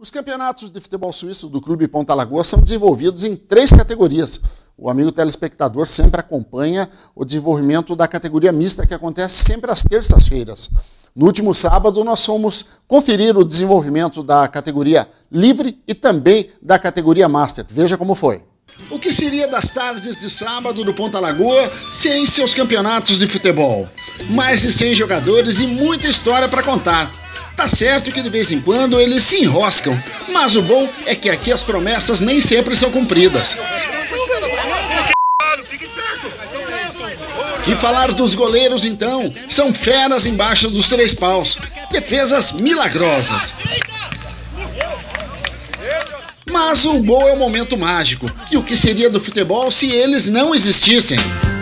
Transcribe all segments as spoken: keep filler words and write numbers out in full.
Os campeonatos de futebol suíço do Clube Ponta Lagoa são desenvolvidos em três categorias. O amigo telespectador sempre acompanha o desenvolvimento da categoria mista, que acontece sempre às terças-feiras. No último sábado, nós fomos conferir o desenvolvimento da categoria livre e também da categoria master. Veja como foi. O que seria das tardes de sábado do Ponta Lagoa sem seus campeonatos de futebol? Mais de cem jogadores e muita história para contar. Tá certo que de vez em quando eles se enroscam, mas o bom é que aqui as promessas nem sempre são cumpridas. Que falar dos goleiros então? São feras embaixo dos três paus. Defesas milagrosas. Mas o gol é o momento mágico. E o que seria do futebol se eles não existissem?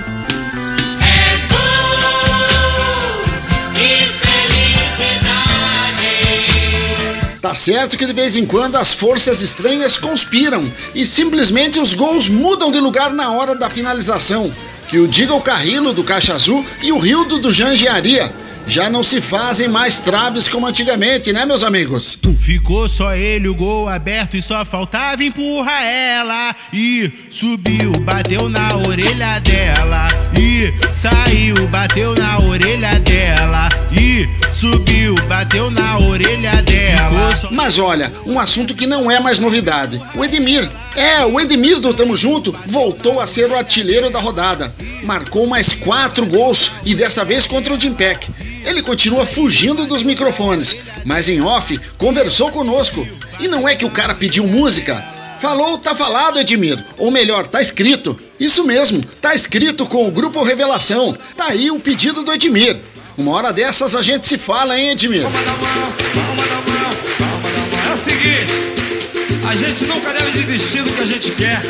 Tá certo que de vez em quando as forças estranhas conspiram e simplesmente os gols mudam de lugar na hora da finalização. Que o diga o Carrilo do Caixa Azul e o Rildo do Jangiaria. Já não se fazem mais traves como antigamente, né, meus amigos? Ficou só ele, o gol aberto e só faltava empurrar ela. E subiu, bateu na orelha dela. E saiu, bateu na orelha dela. E subiu, bateu na orelha dela. Mas olha, um assunto que não é mais novidade. O Edmir, é, o Edmir do Tamo Junto voltou a ser o artilheiro da rodada. Marcou mais quatro gols e desta vez contra o Jimpec. Ele continua fugindo dos microfones, mas em off conversou conosco. E não é que o cara pediu música? Falou, tá falado, Edmir. Ou melhor, tá escrito. Isso mesmo, tá escrito com o Grupo Revelação. Tá aí o pedido do Edmir. Uma hora dessas a gente se fala, hein, Edmir? É o seguinte, a gente nunca deve desistir do que a gente quer.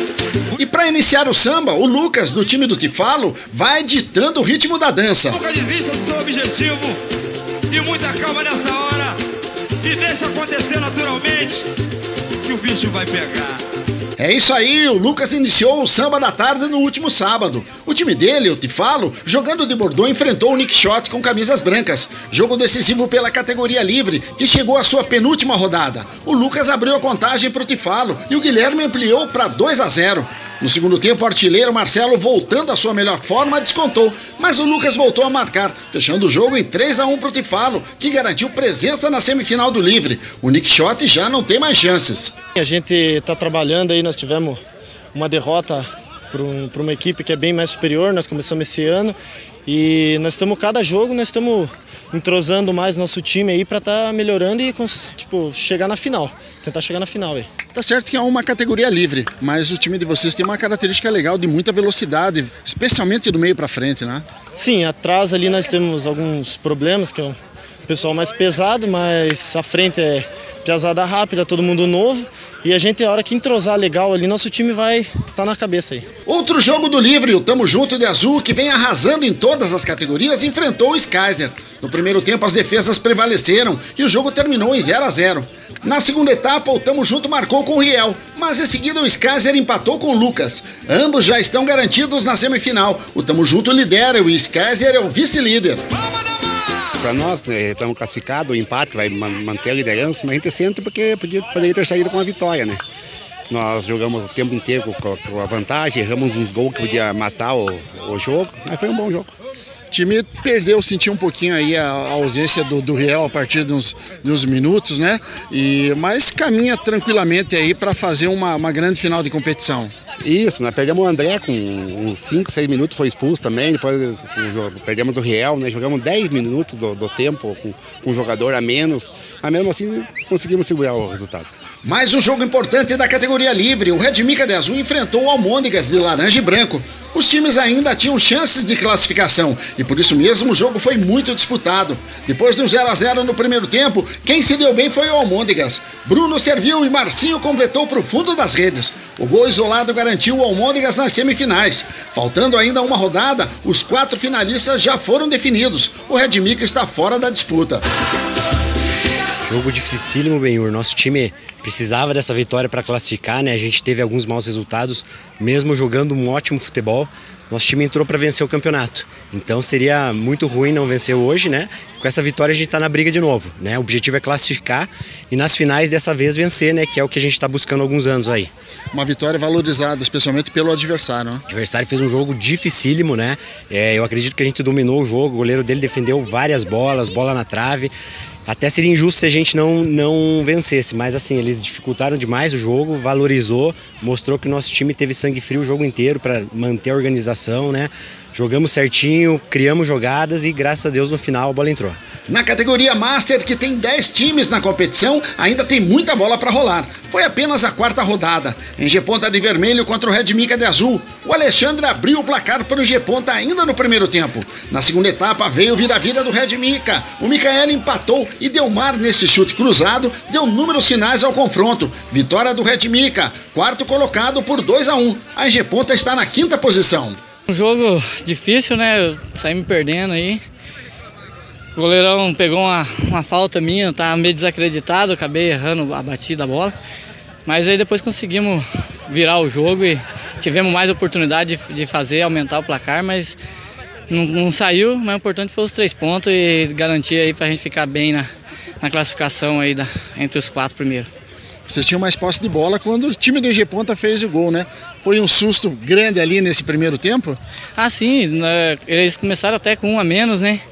E para iniciar o samba, o Lucas, do time do Tifalo, vai ditando o ritmo da dança. Nunca desista do seu objetivo e muita calma nessa hora. E deixa acontecer naturalmente que o bicho vai pegar. É isso aí, o Lucas iniciou o samba da tarde no último sábado. O time dele, o Tifalo, jogando de bordô, enfrentou o Nick Shot com camisas brancas. Jogo decisivo pela categoria livre, que chegou à sua penúltima rodada. O Lucas abriu a contagem para o Tifalo e o Guilherme ampliou para dois a zero. No segundo tempo, o artilheiro Marcelo, voltando à sua melhor forma, descontou, mas o Lucas voltou a marcar, fechando o jogo em três a um para o Tifalo, que garantiu presença na semifinal do Livre. O Nick Shot já não tem mais chances. A gente está trabalhando aí, nós tivemos uma derrota para um, para uma equipe que é bem mais superior, nós começamos esse ano e nós estamos, cada jogo, nós estamos entrosando mais nosso time aí para estar tá melhorando e tipo, chegar na final, tentar chegar na final aí. Tá certo que é uma categoria livre, mas o time de vocês tem uma característica legal de muita velocidade, especialmente do meio para frente, né? Sim, atrás ali nós temos alguns problemas, que é um pessoal mais pesado, mas a frente é pesada rápida, todo mundo novo, e a gente, a hora que entrosar legal ali, nosso time vai estar tá na cabeça aí. Outro jogo do Livre, o Tamo Junto de Azul, que vem arrasando em todas as categorias, enfrentou o Skyzer. No primeiro tempo as defesas prevaleceram e o jogo terminou em zero a zero. Na segunda etapa, o Tamo Junto marcou com o Riel, mas em seguida o Skyzer empatou com o Lucas. Ambos já estão garantidos na semifinal. O Tamo Junto lidera e o Skyzer é o vice-líder. Para nós, estamos classificados, o empate vai manter a liderança, mas a gente sente porque podia, poderia ter saído com a vitória, né? Nós jogamos o tempo inteiro com, com a vantagem, erramos uns gols que podia matar o, o jogo, mas foi um bom jogo. O time perdeu, sentiu um pouquinho aí a, a ausência do, do Riel a partir de uns, de uns minutos, né? E, mas caminha tranquilamente aí para fazer uma, uma grande final de competição. Isso, nós perdemos o André com uns cinco, seis minutos, foi expulso também, depois perdemos o Riel, né? Jogamos dez minutos do, do tempo com, com um jogador a menos, mas mesmo assim conseguimos segurar o resultado. Mais um jogo importante da categoria livre, o Red Mica de Azul enfrentou o Almôndegas de laranja e branco. Os times ainda tinham chances de classificação e por isso mesmo o jogo foi muito disputado. Depois de um zero a zero no primeiro tempo, quem se deu bem foi o Almôndegas. Bruno serviu e Marcinho completou para o fundo das redes. O gol isolado garantiu o Almôndegas nas semifinais. Faltando ainda uma rodada, os quatro finalistas já foram definidos. O Red Mica está fora da disputa. Jogo dificílimo, Benhur. Nosso time precisava dessa vitória para classificar, né? A gente teve alguns maus resultados, mesmo jogando um ótimo futebol, nosso time entrou para vencer o campeonato. Então seria muito ruim não vencer hoje, né? Com essa vitória a gente está na briga de novo, né? O objetivo é classificar e nas finais dessa vez vencer, né? Que é o que a gente está buscando há alguns anos aí. Uma vitória valorizada, especialmente pelo adversário, né? O adversário fez um jogo dificílimo, né? É, eu acredito que a gente dominou o jogo, o goleiro dele defendeu várias bolas, bola na trave. Até seria injusto se a gente não, não vencesse, mas assim, eles dificultaram demais o jogo, valorizou, mostrou que o nosso time teve sangue frio o jogo inteiro para manter a organização, né? Jogamos certinho, criamos jogadas e graças a Deus no final a bola entrou. Na categoria Master, que tem dez times na competição, ainda tem muita bola para rolar. Foi apenas a quarta rodada. Em G-Ponta de vermelho contra o Red Mica de azul. O Alexandre abriu o placar para o G-Ponta ainda no primeiro tempo. Na segunda etapa veio o vira-vira do Red Mica. O Micael empatou e Delmar, nesse chute cruzado, deu números finais ao confronto. Vitória do Red Mica, quarto colocado por dois a um. A G-Ponta está na quinta posição. Um jogo difícil, né? Eu saí me perdendo aí. O goleirão pegou uma, uma falta minha, tá meio desacreditado, acabei errando a batida da bola. Mas aí depois conseguimos virar o jogo e tivemos mais oportunidade de, de fazer, aumentar o placar, mas não, não saiu. Mas o importante foi os três pontos e garantir aí pra gente ficar bem na, na classificação aí da, entre os quatro primeiros. Vocês tinham mais posse de bola quando o time do G-Ponta fez o gol, né? Foi um susto grande ali nesse primeiro tempo? Ah, sim, né, eles começaram até com um a menos, né?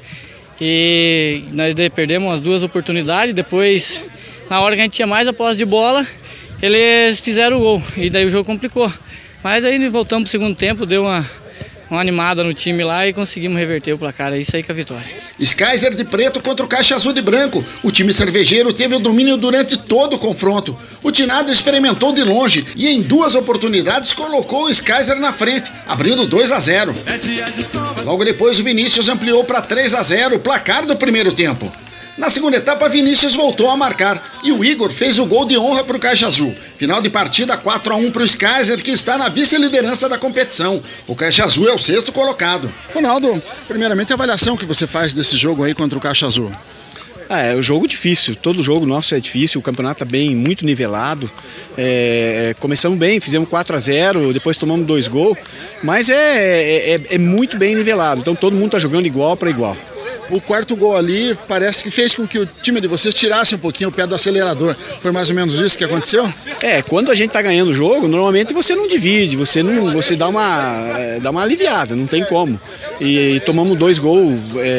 E nós perdemos as duas oportunidades, depois, na hora que a gente tinha mais a posse de bola, eles fizeram o gol, e daí o jogo complicou. Mas aí voltamos para o segundo tempo, deu uma, uma animada no time lá e conseguimos reverter o placar, é isso aí com a vitória. Skyzer de preto contra o Caixa Azul de branco. O time cervejeiro teve o domínio durante todo o confronto. O Tinado experimentou de longe e em duas oportunidades colocou o Skyzer na frente, abrindo dois a zero. Logo depois o Vinícius ampliou para três a zero, o placar do primeiro tempo. Na segunda etapa, Vinícius voltou a marcar e o Igor fez o gol de honra para o Caixa Azul. Final de partida quatro a um para o Skyzer, que está na vice-liderança da competição. O Caixa Azul é o sexto colocado. Ronaldo, primeiramente a avaliação que você faz desse jogo aí contra o Caixa Azul. Ah, é um jogo difícil, todo jogo nosso é difícil, o campeonato está bem, muito nivelado. É, começamos bem, fizemos quatro a zero, depois tomamos dois gols, mas é, é, é muito bem nivelado, então todo mundo está jogando igual para igual. O quarto gol ali parece que fez com que o time de vocês tirasse um pouquinho o pé do acelerador. Foi mais ou menos isso que aconteceu? É, quando a gente tá ganhando o jogo, normalmente você não divide, você não, você dá uma, dá uma aliviada, não tem como. E, e tomamos dois gols,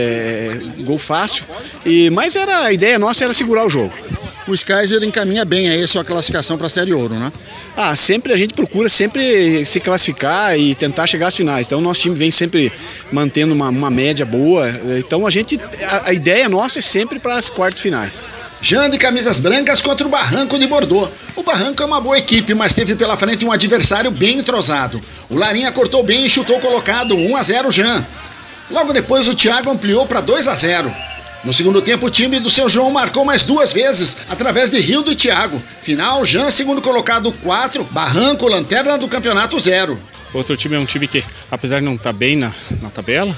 é, gol fácil, e, mas era, a ideia nossa era segurar o jogo. O Skyzer encaminha bem aí a sua classificação para a Série Ouro, né? Ah, sempre a gente procura sempre se classificar e tentar chegar às finais. Então o nosso time vem sempre mantendo uma, uma média boa. Então a gente, a, a ideia nossa é sempre para as quartas finais. Jean de camisas brancas contra o Barranco de Bordeaux. O Barranco é uma boa equipe, mas teve pela frente um adversário bem entrosado. O Larinha cortou bem e chutou colocado, um a zero Jean. Logo depois o Thiago ampliou para dois a zero. No segundo tempo, o time do seu João marcou mais duas vezes, através de Rildo e Thiago. Final, Jean, segundo colocado, quatro, Barranco, lanterna do campeonato, zero. Outro time é um time que, apesar de não estar bem na, na tabela,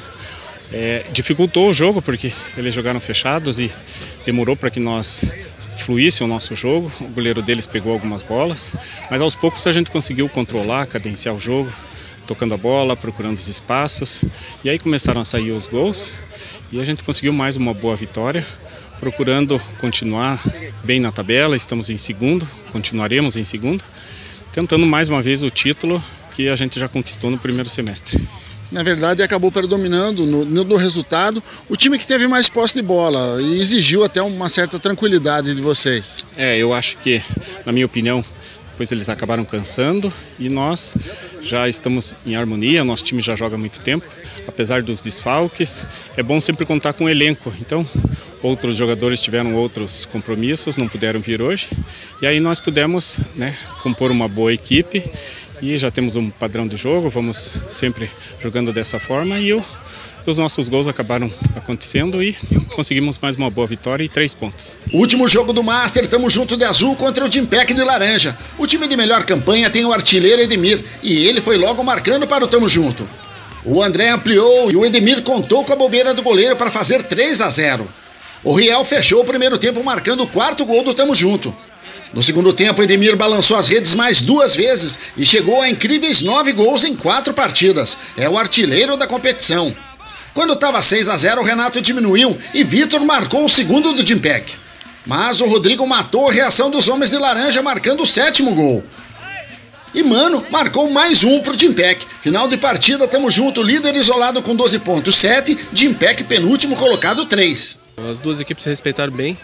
é, dificultou o jogo, porque eles jogaram fechados e demorou para que nós fluísse o nosso jogo. O goleiro deles pegou algumas bolas, mas aos poucos a gente conseguiu controlar, cadenciar o jogo, tocando a bola, procurando os espaços, e aí começaram a sair os gols. E a gente conseguiu mais uma boa vitória, procurando continuar bem na tabela. Estamos em segundo, continuaremos em segundo, tentando mais uma vez o título que a gente já conquistou no primeiro semestre. Na verdade, acabou predominando no, no resultado o time que teve mais posse de bola e exigiu até uma certa tranquilidade de vocês. É, eu acho que, na minha opinião, depois eles acabaram cansando e nós já estamos em harmonia, nosso time já joga há muito tempo, apesar dos desfalques, é bom sempre contar com o elenco, então outros jogadores tiveram outros compromissos, não puderam vir hoje, e aí nós pudemos, né, compor uma boa equipe e já temos um padrão de jogo, vamos sempre jogando dessa forma e eu, os nossos gols acabaram acontecendo e conseguimos mais uma boa vitória e três pontos. Último jogo do Master, tamo junto de azul contra o Timpec de laranja. O time de melhor campanha tem o artilheiro Edmir e ele foi logo marcando para o tamo junto. O André ampliou e o Edmir contou com a bobeira do goleiro para fazer três a zero. O Riel fechou o primeiro tempo marcando o quarto gol do tamo junto. No segundo tempo, Edemir balançou as redes mais duas vezes e chegou a incríveis nove gols em quatro partidas. É o artilheiro da competição. Quando estava seis a zero, o Renato diminuiu e Vitor marcou o segundo do Dimpec. Mas o Rodrigo matou a reação dos homens de laranja, marcando o sétimo gol. E Mano marcou mais um pro Dimpec. Final de partida, tamo junto, líder isolado com doze pontos, sete, Dimpec penúltimo colocado, três. As duas equipes se respeitaram bem.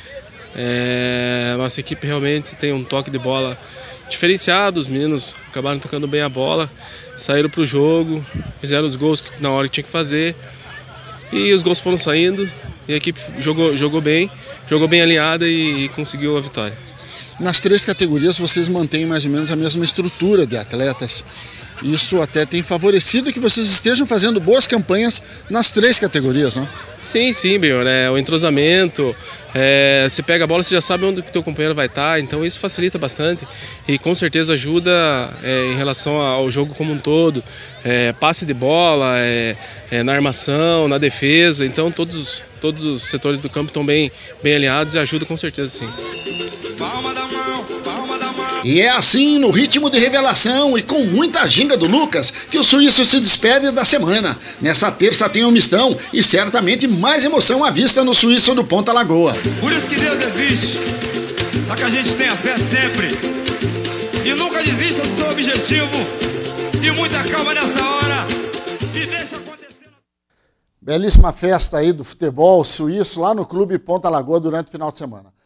É, nossa equipe realmente tem um toque de bola diferenciado, os meninos acabaram tocando bem a bola, saíram para o jogo, fizeram os gols na hora que tinha que fazer e os gols foram saindo e a equipe jogou, jogou bem, jogou bem alinhada e, e conseguiu a vitória. Nas três categorias vocês mantêm mais ou menos a mesma estrutura de atletas. Isso até tem favorecido que vocês estejam fazendo boas campanhas nas três categorias, não? Sim, sim, Benhor, é, o entrosamento, é, você pega a bola, você já sabe onde o teu companheiro vai estar, então isso facilita bastante e com certeza ajuda é, em relação ao jogo como um todo, é, passe de bola, é, é, na armação, na defesa, então todos, todos os setores do campo estão bem, bem alinhados e ajuda com certeza sim. Palma da mão, palma da mão. E é assim, no ritmo de revelação e com muita ginga do Lucas, que o suíço se despede da semana. Nessa terça tem um mistão e certamente mais emoção à vista no suíço do Ponta Lagoa. Por isso que Deus existe, para que a gente tenha fé sempre. E nunca desista do seu objetivo. E muita calma nessa hora. E deixa acontecer. Belíssima festa aí do futebol suíço lá no Clube Ponta Lagoa durante o final de semana.